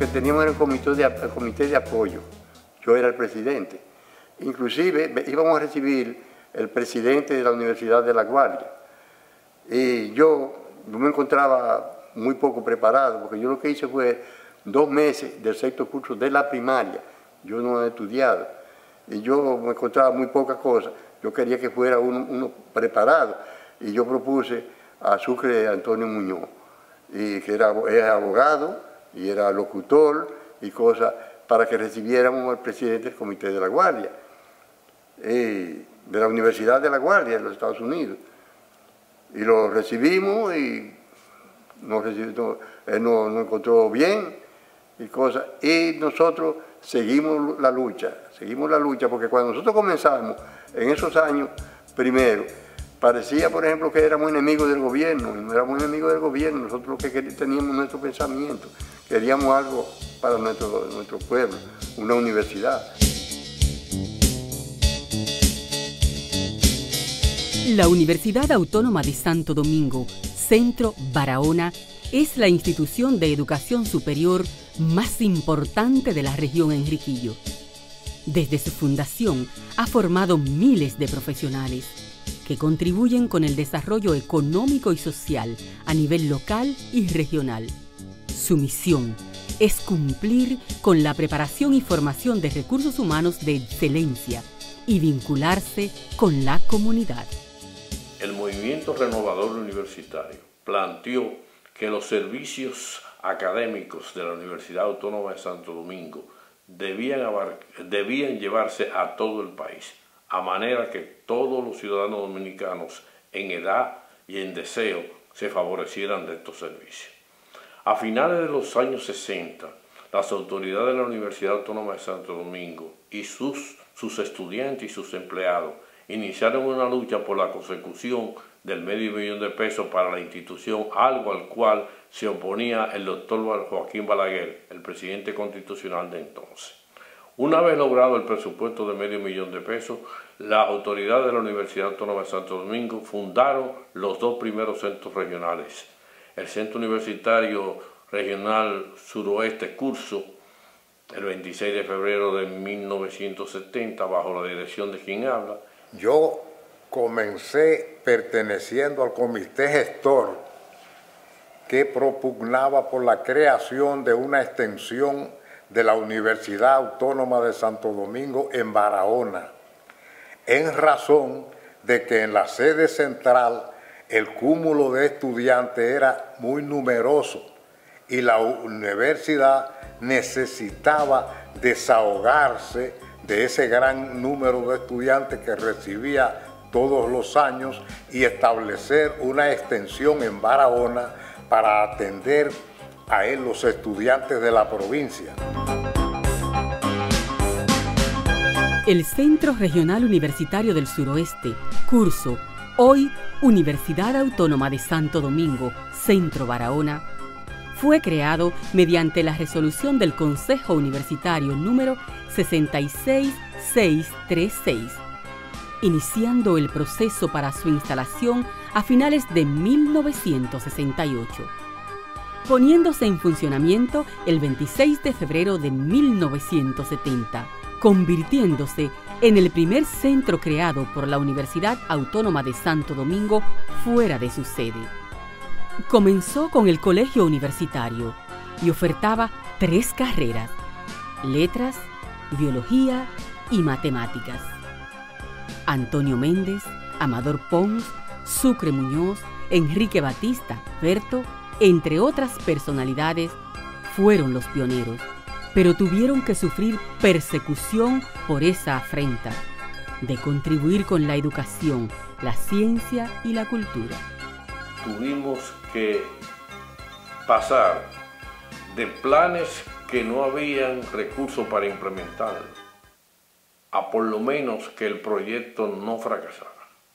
que teníamos era el comité de apoyo. Yo era el presidente. Inclusive íbamos a recibir el presidente de la Universidad de La Guardia. Y yo me encontraba muy poco preparado, porque yo lo que hice fue 2 meses del sexto curso de la primaria. Yo no he estudiado. Y yo me encontraba muy pocas cosas. Yo quería que fuera uno preparado. Y yo propuse a Sucre Antonio Muñoz, y que era abogado y era locutor y cosas, para que recibiéramos al presidente del Comité de la Guardia, de la Universidad de La Guardia de los Estados Unidos. Y lo recibimos y él nos encontró bien y cosas. Y nosotros seguimos la lucha, porque cuando nosotros comenzamos, en esos años primero, parecía, por ejemplo, que éramos enemigos del gobierno, y no éramos enemigos del gobierno. Nosotros lo que teníamos nuestro pensamiento, queríamos algo para nuestro pueblo, una universidad. La Universidad Autónoma de Santo Domingo, Centro Barahona, es la institución de educación superior más importante de la región Enriquillo. Desde su fundación ha formado miles de profesionales que contribuyen con el desarrollo económico y social a nivel local y regional. Su misión es cumplir con la preparación y formación de recursos humanos de excelencia y vincularse con la comunidad. El movimiento renovador universitario planteó que los servicios académicos de la Universidad Autónoma de Santo Domingo debían llevarse a todo el país, a manera que todos los ciudadanos dominicanos en edad y en deseo se favorecieran de estos servicios. A finales de los años 60, las autoridades de la Universidad Autónoma de Santo Domingo y sus estudiantes y sus empleados iniciaron una lucha por la consecución del $500,000 para la institución, algo al cual se oponía el doctor Joaquín Balaguer, el presidente constitucional de entonces. Una vez logrado el presupuesto de $500,000, las autoridades de la Universidad Autónoma de Santo Domingo fundaron los 2 primeros centros regionales. El Centro Universitario Regional Suroeste Curso, el 26 de febrero de 1970, bajo la dirección de quien habla. Yo comencé perteneciendo al comité gestor que propugnaba por la creación de una extensión de la Universidad Autónoma de Santo Domingo en Barahona, en razón de que en la sede central el cúmulo de estudiantes era muy numeroso y la universidad necesitaba desahogarse de ese gran número de estudiantes que recibía todos los años y establecer una extensión en Barahona para atender a él los estudiantes de la provincia. El Centro Regional Universitario del Suroeste, Curso, hoy Universidad Autónoma de Santo Domingo, Centro Barahona, fue creado mediante la resolución del Consejo Universitario número 66636, iniciando el proceso para su instalación a finales de 1968, poniéndose en funcionamiento el 26 de febrero de 1970, convirtiéndose en el primer centro creado por la Universidad Autónoma de Santo Domingo fuera de su sede. Comenzó con el colegio universitario y ofertaba 3 carreras: letras, biología y matemáticas. Antonio Méndez, Amador Pons, Sucre Muñoz, Enrique Batista, Berto, entre otras personalidades, fueron los pioneros, pero tuvieron que sufrir persecución por esa afrenta de contribuir con la educación, la ciencia y la cultura. Tuvimos que pasar de planes que no habían recursos para implementar a por lo menos que el proyecto no fracasara.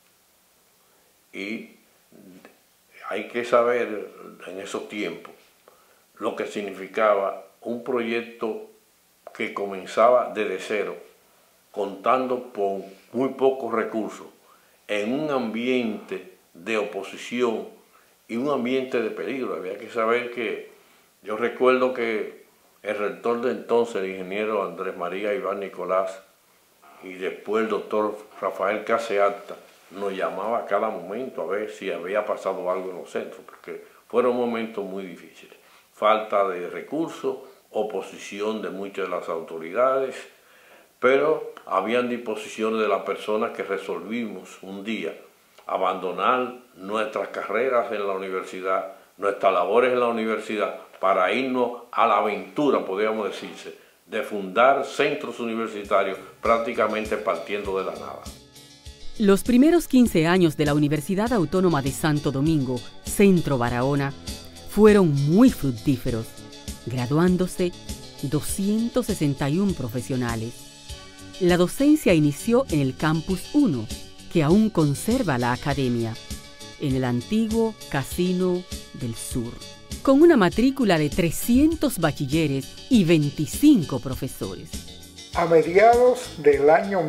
Y hay que saber en esos tiempos lo que significaba un proyecto que comenzaba desde cero, contando con muy pocos recursos, en un ambiente de oposición y un ambiente de peligro. Había que saber que, yo recuerdo que el rector de entonces, el ingeniero Andrés María Iván Nicolás, y después el doctor Rafael Caseata, nos llamaba a cada momento a ver si había pasado algo en los centros, porque fueron momentos muy difíciles. Falta de recursos, oposición de muchas de las autoridades, pero habían disposiciones de las personas que resolvimos un día abandonar nuestras carreras en la universidad, nuestras labores en la universidad, para irnos a la aventura, podríamos decirse, de fundar centros universitarios prácticamente partiendo de la nada. Los primeros 15 años de la Universidad Autónoma de Santo Domingo, Centro Barahona, fueron muy fructíferos, graduándose 261 profesionales. La docencia inició en el Campus 1, que aún conserva la academia, en el antiguo Casino del Sur, con una matrícula de 300 bachilleres y 25 profesores. A mediados del año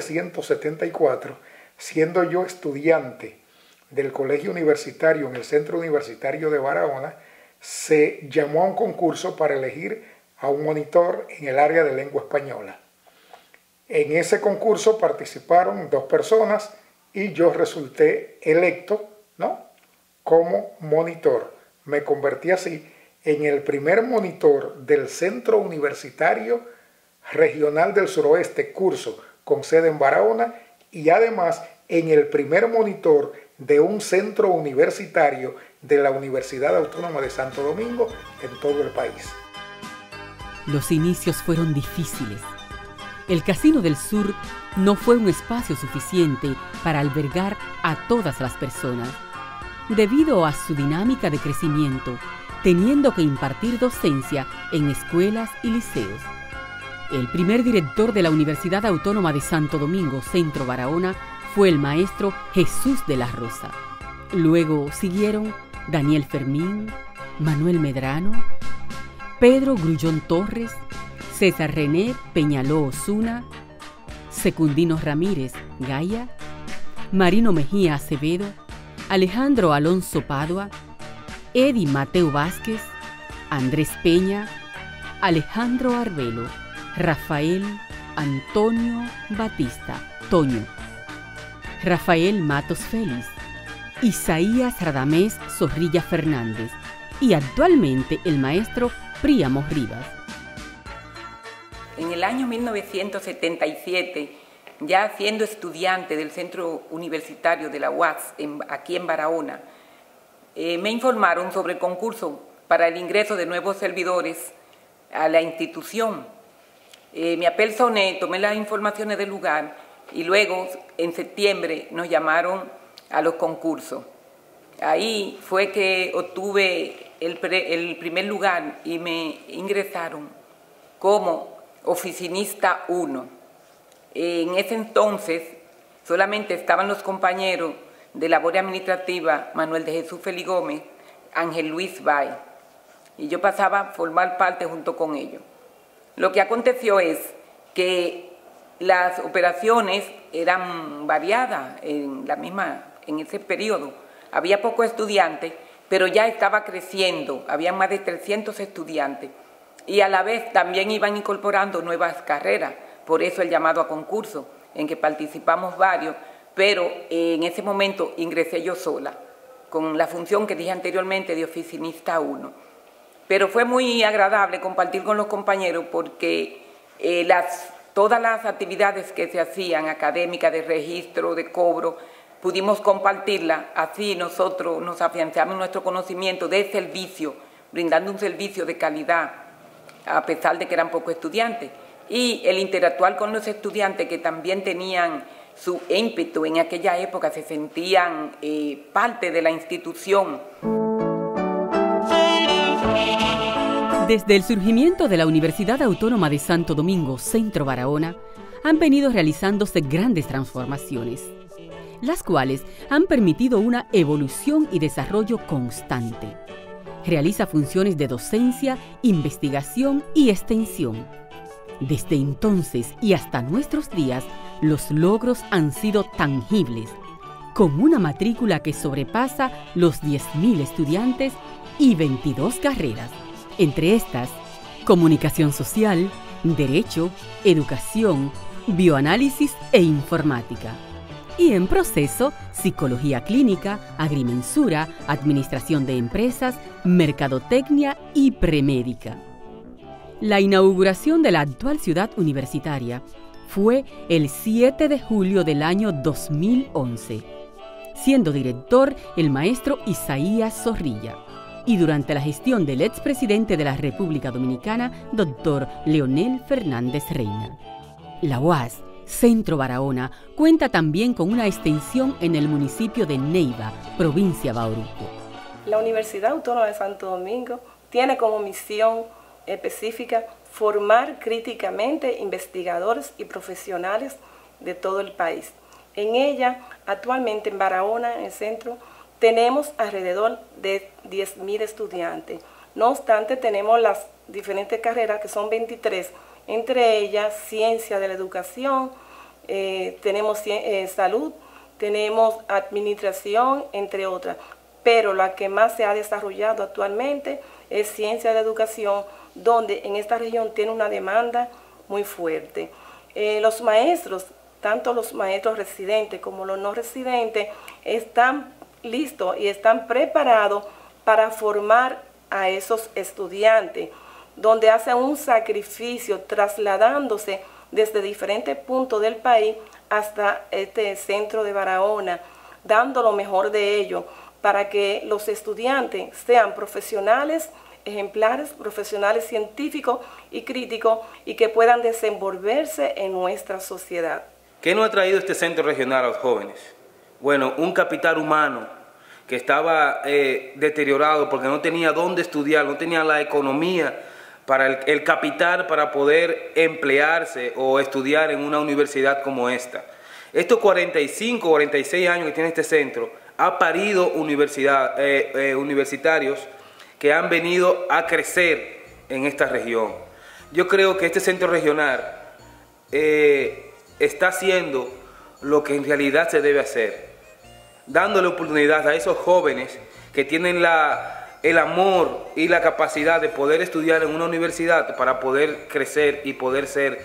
1974, siendo yo estudiante del colegio universitario en el Centro Universitario de Barahona, se llamó a un concurso para elegir a un monitor en el área de lengua española. En ese concurso participaron 2 personas y yo resulté electo, ¿no?, como monitor. Me convertí así en el primer monitor del Centro Universitario Regional del Suroeste, curso con sede en Barahona, y además en el primer monitor de un centro universitario de la Universidad Autónoma de Santo Domingo en todo el país. Los inicios fueron difíciles. El Casino del Sur no fue un espacio suficiente para albergar a todas las personas, debido a su dinámica de crecimiento, teniendo que impartir docencia en escuelas y liceos. El primer director de la Universidad Autónoma de Santo Domingo, Centro Barahona, fue el maestro Jesús de la Rosa. Luego siguieron Daniel Fermín, Manuel Medrano, Pedro Grullón Torres, César René Peñaló Osuna, Secundino Ramírez Gaya, Marino Mejía Acevedo, Alejandro Alonso Padua, Eddie Mateo Vázquez, Andrés Peña, Alejandro Arbelo, Rafael Antonio Batista Toño, Rafael Matos Félix, Isaías Radamés Zorrilla Fernández y actualmente el maestro Príamo Rivas. En el año 1977, ya siendo estudiante del Centro Universitario de la UAS, aquí en Barahona, me informaron sobre el concurso para el ingreso de nuevos servidores a la institución. Me apersoné, tomé las informaciones del lugar y luego, en septiembre, nos llamaron a los concursos. Ahí fue que obtuve el primer lugar y me ingresaron como oficinista 1. En ese entonces solamente estaban los compañeros de labor administrativa Manuel de Jesús Félix Gómez, Ángel Luis Bay, y yo pasaba a formar parte junto con ellos. Lo que aconteció es que las operaciones eran variadas en ese periodo. Había pocos estudiantes, pero ya estaba creciendo, había más de 300 estudiantes. Y a la vez también iban incorporando nuevas carreras, por eso el llamado a concurso, en que participamos varios, pero en ese momento ingresé yo sola, con la función que dije anteriormente de oficinista 1. Pero fue muy agradable compartir con los compañeros porque todas las actividades que se hacían, académicas, de registro, de cobro, pudimos compartirlas, así nosotros nos afianzamos en nuestro conocimiento de servicio, brindando un servicio de calidad, a pesar de que eran pocos estudiantes, y el interactuar con los estudiantes que también tenían su ímpetu en aquella época, se sentían parte de la institución. Desde el surgimiento de la Universidad Autónoma de Santo Domingo, Centro Barahona, han venido realizándose grandes transformaciones, las cuales han permitido una evolución y desarrollo constante. Realiza funciones de docencia, investigación y extensión. Desde entonces y hasta nuestros días, los logros han sido tangibles, con una matrícula que sobrepasa los 10.000 estudiantes y 22 carreras. Entre estas, comunicación social, derecho, educación, bioanálisis e informática. Y en proceso, psicología clínica, agrimensura, administración de empresas, mercadotecnia y premédica. La inauguración de la actual ciudad universitaria fue el 7 de julio del año 2011, siendo director el maestro Isaías Zorrilla, y durante la gestión del expresidente de la República Dominicana, doctor Leonel Fernández Reina. La UAS Centro Barahona cuenta también con una extensión en el municipio de Neiva, provincia Bauruco. La Universidad Autónoma de Santo Domingo tiene como misión específica formar críticamente investigadores y profesionales de todo el país. En ella, actualmente en Barahona, en el centro, tenemos alrededor de 10.000 estudiantes. No obstante, tenemos las diferentes carreras, que son 23, entre ellas ciencia de la educación, tenemos salud, tenemos administración, entre otras. Pero la que más se ha desarrollado actualmente es ciencia de la educación, donde en esta región tiene una demanda muy fuerte. Los maestros, tanto los maestros residentes como los no residentes, están listos y están preparados para formar a esos estudiantes, donde hacen un sacrificio trasladándose desde diferentes puntos del país hasta este centro de Barahona, dando lo mejor de ellos para que los estudiantes sean profesionales ejemplares, profesionales científicos y críticos, y que puedan desenvolverse en nuestra sociedad. ¿Qué nos ha traído este centro regional a los jóvenes? Bueno, un capital humano que estaba deteriorado porque no tenía dónde estudiar, no tenía la economía para el capital para poder emplearse o estudiar en una universidad como esta. Estos 45, 46 años que tiene este centro ha parido universitarios que han venido a crecer en esta región. Yo creo que este centro regional está haciendo lo que en realidad se debe hacer, dándole oportunidad a esos jóvenes que tienen el amor y la capacidad de poder estudiar en una universidad para poder crecer y poder ser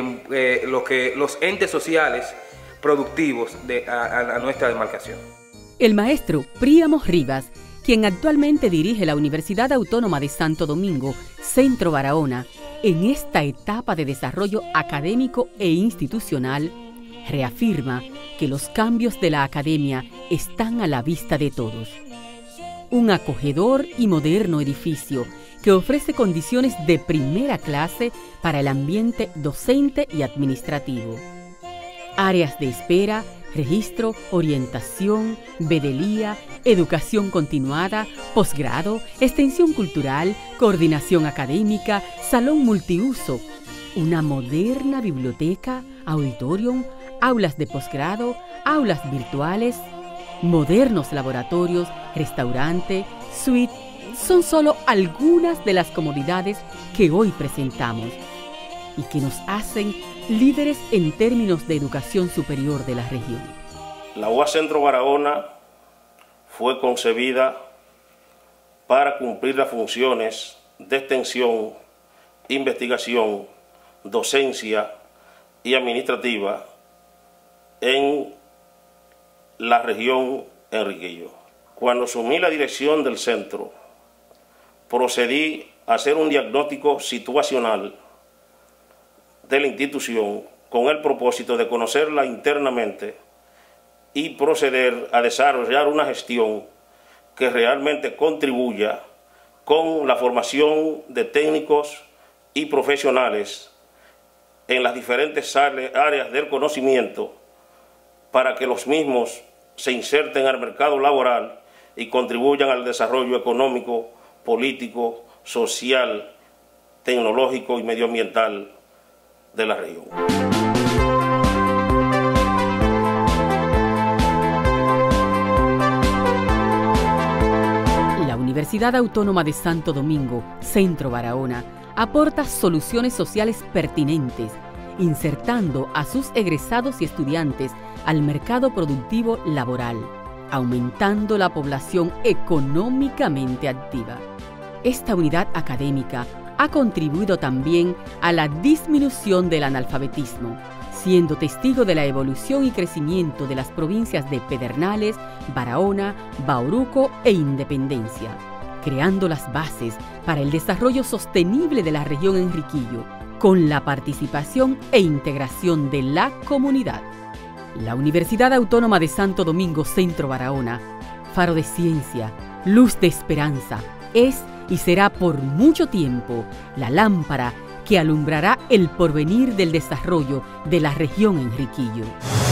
los entes sociales productivos a nuestra demarcación. El maestro Príamo Rivas, quien actualmente dirige la Universidad Autónoma de Santo Domingo, Centro Barahona, en esta etapa de desarrollo académico e institucional, reafirma que los cambios de la academia están a la vista de todos. Un acogedor y moderno edificio que ofrece condiciones de primera clase para el ambiente docente y administrativo. Áreas de espera, registro, orientación, vedelía, educación continuada, posgrado, extensión cultural, coordinación académica, salón multiuso, una moderna biblioteca, auditorium, aulas de posgrado, aulas virtuales, modernos laboratorios, restaurante, suite, son solo algunas de las comodidades que hoy presentamos y que nos hacen líderes en términos de educación superior de la región. La UAS Centro Barahona fue concebida para cumplir las funciones de extensión, investigación, docencia y administrativa en la región Enriquillo. Cuando asumí la dirección del centro, procedí a hacer un diagnóstico situacional de la institución con el propósito de conocerla internamente y proceder a desarrollar una gestión que realmente contribuya con la formación de técnicos y profesionales en las diferentes áreas del conocimiento para que los mismos se inserten al mercado laboral y contribuyan al desarrollo económico, político, social, tecnológico y medioambiental de la región. La Universidad Autónoma de Santo Domingo, Centro Barahona, aporta soluciones sociales pertinentes, insertando a sus egresados y estudiantes al mercado productivo laboral, aumentando la población económicamente activa. Esta unidad académica ha contribuido también a la disminución del analfabetismo, siendo testigo de la evolución y crecimiento de las provincias de Pedernales, Barahona, Bauruco e Independencia, creando las bases para el desarrollo sostenible de la región Enriquillo, con la participación e integración de la comunidad. La Universidad Autónoma de Santo Domingo Centro Barahona, faro de ciencia, luz de esperanza, es y será por mucho tiempo la lámpara que alumbrará el porvenir del desarrollo de la región Enriquillo.